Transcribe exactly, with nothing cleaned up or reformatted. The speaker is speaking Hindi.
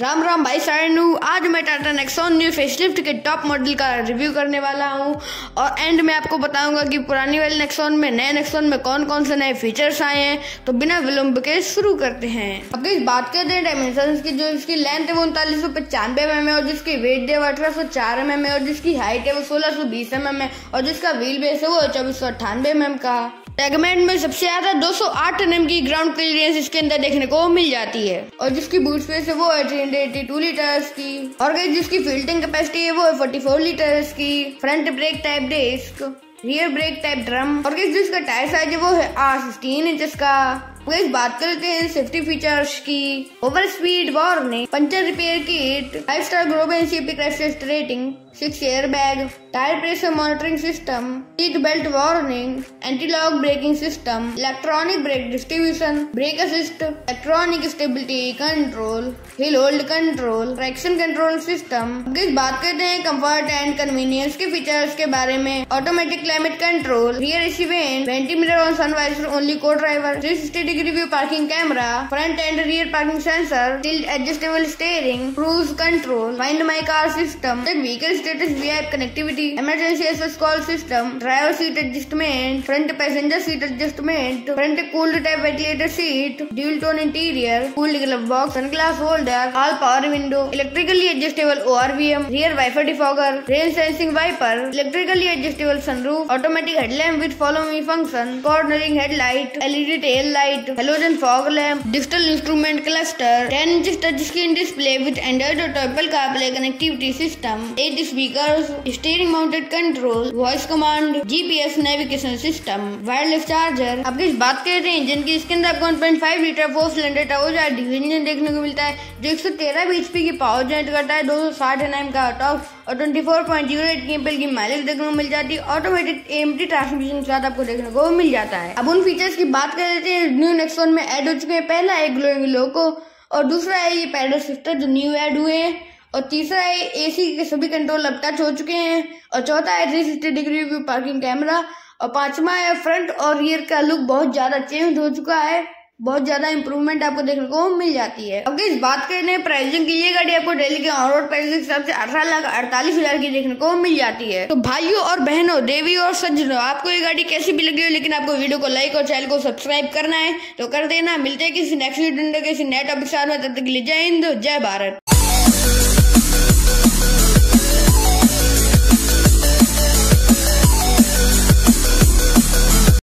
राम राम भाई सारे। आज मैं टाटा नेक्सॉन न्यू फेसलिफ्ट के टॉप मॉडल का रिव्यू करने वाला हूं और एंड में आपको बताऊंगा कि पुरानी वाली नेक्सॉन में नए नेक्सॉन में कौन कौन से नए फीचर्स आए हैं। तो बिना विलंब के शुरू करते हैं। अब इस बात करते हैं डायमेंशन की। जो इसकी लेंथ है वो उनतालीस सौ पचानवे एम एम है और जिसकी वेट है वो अठारह सौ चार एम एम है और जिसकी हाइट है वो सोलह सौ बीस एम एम है और जिसका व्हील बेस है वो चौबीस सौ अट्ठानवे एम एम का। सेगमेंट में सबसे ज्यादा दो सौ आठ एन एम की ग्राउंड क्लियरेंस इसके अंदर देखने को मिल जाती है और जिसकी बूट स्पेस है वो है तीन सौ बयासी लीटर्स की और जिसकी फिल्टिंग कैपेसिटी है वो है चौवालीस लीटर्स की। Front brake type disc, rear brake type drum और जिसका टायर साइज है वो है आर सिक्सटीन इंचेस का। इस बात करते हैं सेफ्टी फीचर्स की। Over speed warning, puncture repair kit, five star global CP crash test rating, six air bag, tyre pressure monitoring system, seat belt warning, anti lock braking system, electronic brake distribution, brake assist, electronic stability control, hill hold control, traction control system. इस बात करते हैं कंफर्ट एंड कन्वीनियंस के फीचर्स के बारे में। Automatic climate control, rear AC vent, twenty mirror on sun visor only co driver, three sixty degree view parking camera, front and rear parking sensor, tilt adjustable steering, cruise control, find my car system, vehicle status VIP connectivity, emergency SOS call system, driver seat adjustment, front passenger seat adjustment, front cooled type ventilator seat, dual tone interior, cooled glove box, sunglass holder, all power window, electrically adjustable ORVM, rear wiper defogger, rain sensing wiper, electrically adjustable sunroof, automatic headlamp with follow me function, cornering headlight, LED tail light, halogen fog lamp, digital instrument cluster, ten inch touch screen display with Android और Apple CarPlay connectivity system, eight speakers, steering mounted control, voice command, GPS navigation system, wireless charger. अब इस बात करते हैं इंजन की। इसके अंदर आपको one point five litre four cylinder turbo engine देखने को मिलता है जो एक सौ तेरह बीएचपी की पावर जनरेट करता है, दो सौ साठ एनएम का टॉर्क और चौबीस पॉइंट शून्य आठ केएमपीएल की माइलेज देखने को मिल जाती है। ऑटोमेटिक एएमटी ट्रांसमिशन के साथ आपको देखने को मिल जाता है। अब उन फीचर्स की बात कर लेते हैं न्यू नेक्सॉन में ऐड हो चुके हैं। पहला है ग्लोइंग लोगो और दूसरा है ये पैडल शिफ्टर जो न्यू ऐड हुए हैं और तीसरा है एसी के सभी कंट्रोल अब टच हो चुके हैं और चौथा है three sixty degree view parking camera और पांचवा है फ्रंट और रियर का लुक बहुत ज्यादा चेंज हो चुका है। बहुत ज्यादा इंप्रूवमेंट आपको देखने को मिल जाती है। अब इस बात करते हैं प्राइसिंग की। ये गाड़ी आपको दिल्ली के ऑन रोड प्राइस के हिसाब से अठारह लाख अड़तालीस हजार की देखने को मिल जाती है। तो भाइयों और बहनों, देवी और सज्जनों, आपको ये गाड़ी कैसी भी लगी हो लेकिन आपको वीडियो को लाइक और चैनल को सब्सक्राइब करना है तो कर देना। मिलते हैं किसी नेक्स्ट वीडियो किसी नए टॉपिक के साथ में। तब तक के लिए जय हिंद, जय भारत।